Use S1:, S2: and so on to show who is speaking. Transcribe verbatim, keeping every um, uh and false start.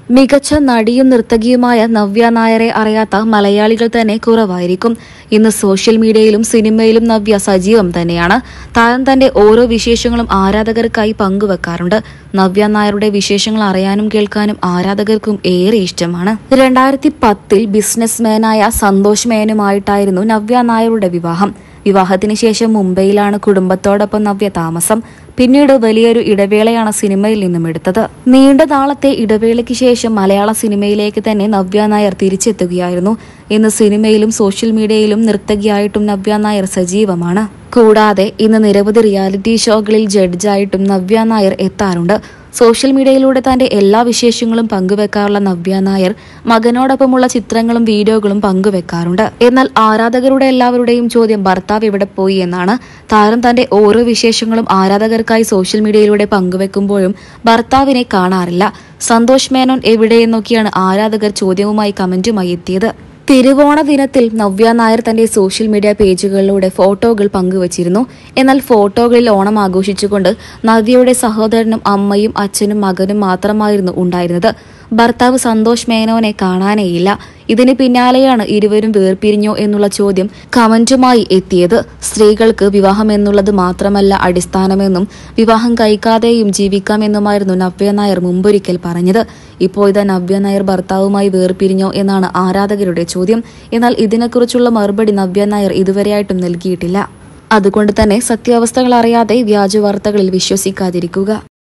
S1: മികച്ച നടിയും നർത്തകിയുമായ നവ്യ നായരെ അറിയാത്ത മലയാളികൾ തന്നെ കുറവായിരിക്കും. ഇന്ന് സോഷ്യൽ മീഡിയയിലും സിനിമയിലും നവ്യ സജീവം തന്നെയാണ്. താരം തന്റെ ഓരോ വിശേഷങ്ങളും ആരാധകർക്കായി പങ്കുവെക്കാറുണ്ട്. നവ്യ നായരുടെ വിശേഷങ്ങൾ അറിയാനും കേൾക്കാനും ആരാധകർക്കും ഏറെ ഇഷ്ടമാണ്. രണ്ടായിരത്തി പത്തിൽ ബിസിനസ്മാനായ സന്തോഷ് മേനോനുമായിട്ടായിരുന്നു നവ്യ നായരുടെ വിവാഹം. വിവാഹത്തിന് ശേഷം മുംബൈയിലാണ് കുടുംബത്തോടൊപ്പം നവ്യ താമസം. പിന്നീട് വലിയൊരു ഇടവേളയാണ് സിനിമയിൽ നിന്നും എടുത്തത്. നീണ്ട നാളത്തെ ഇടവേളയ്ക്ക് ശേഷം മലയാള സിനിമയിലേക്ക് തന്നെ നവ്യ നായർ തിരിച്ചെത്തുകയായിരുന്നു. ഇന്ന് സിനിമയിലും സോഷ്യൽ മീഡിയയിലും നർത്തകിയായിട്ടും നവ്യ നായർ സജീവമാണ്. കൂടാതെ ഇന്ന് നിരവധി റിയാലിറ്റി ഷോകളിൽ ജഡ്ജായിട്ടും നവ്യ നായർ എത്താറുണ്ട്. സോഷ്യൽ മീഡിയയിലൂടെ തന്റെ എല്ലാ വിശേഷങ്ങളും പങ്കുവെക്കാറുള്ള നവ്യ നായർ മകനോടൊപ്പമുള്ള ചിത്രങ്ങളും വീഡിയോകളും പങ്കുവെക്കാറുണ്ട്. എന്നാൽ ആരാധകരുടെ എല്ലാവരുടെയും ചോദ്യം ഭർത്താവ് എവിടെ പോയി എന്നാണ്. താരം തന്റെ ഓരോ വിശേഷങ്ങളും ആരാധകർക്കായി സോഷ്യൽ മീഡിയയിലൂടെ പങ്കുവെക്കുമ്പോഴും ഭർത്താവിനെ കാണാറില്ല. സന്തോഷ് മേനോൻ എവിടെയെന്നൊക്കെയാണ് ആരാധകർ ചോദ്യവുമായി കമന്റുമായി എത്തിയത്. തിരുവോണ ദിനത്തിൽ നവ്യ നായർ തന്റെ സോഷ്യൽ മീഡിയ പേജുകളിലൂടെ ഫോട്ടോകൾ പങ്കുവച്ചിരുന്നു. എന്നാൽ ഫോട്ടോകളിൽ ഓണം ആഘോഷിച്ചുകൊണ്ട് നവ്യയുടെ സഹോദരനും അമ്മയും അച്ഛനും മകനും മാത്രമായിരുന്നു ഉണ്ടായിരുന്നത്. ഭർത്താവ് സന്തോഷ് മേനോനെ കാണാനേയില്ല. ഇതിന് പിന്നാലെയാണ് ഇരുവരും വേർപിരിഞ്ഞോ എന്നുള്ള ചോദ്യം കമന്റുമായി എത്തിയത്. സ്ത്രീകൾക്ക് വിവാഹം എന്നുള്ളത് മാത്രമല്ല അടിസ്ഥാനമെന്നും വിവാഹം കഴിക്കാതെയും ജീവിക്കാമെന്നുമായിരുന്നു നവ്യ നായർ മുമ്പൊരിക്കൽ പറഞ്ഞത്. ഇപ്പോൾ ഇതാ നവ്യ നായർ ഭർത്താവുമായി വേർപിരിഞ്ഞോ എന്നാണ് ആരാധകരുടെ ചോദ്യം. എന്നാൽ ഇതിനെക്കുറിച്ചുള്ള മറുപടി നവ്യ നായർ ഇതുവരെയായിട്ടും നൽകിയിട്ടില്ല. അതുകൊണ്ട് തന്നെ സത്യാവസ്ഥകൾ അറിയാതെ വ്യാജ വാർത്തകളിൽ വിശ്വസിക്കാതിരിക്കുക.